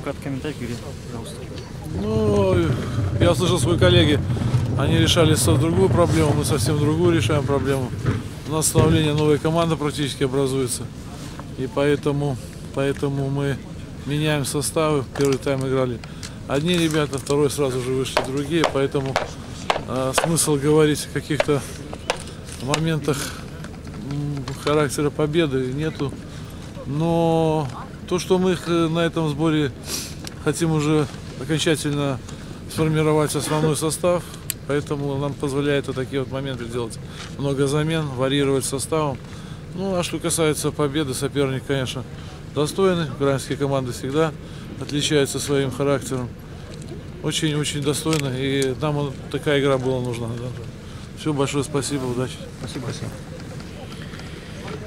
краткий комментарий, Юрий, пожалуйста. Ну, я слышал свои коллеги, они решали совсем другую проблему, мы совсем другую решаем проблему. У нас становление новой команды практически образуется, и поэтому мы меняем составы. Первый тайм играли одни ребята, второй сразу же вышли другие, поэтому смысл говорить о каких-то моментах характера победы нету. Но то, что мы на этом сборе хотим уже окончательно сформировать основной состав, поэтому нам позволяет вот такие вот моменты делать. Много замен, варьировать составом. Ну, а что касается победы, соперник, конечно, достойный. Украинские команды всегда отличаются своим характером. Очень-очень достойно. И нам такая игра была нужна. Все, большое спасибо, удачи. Спасибо.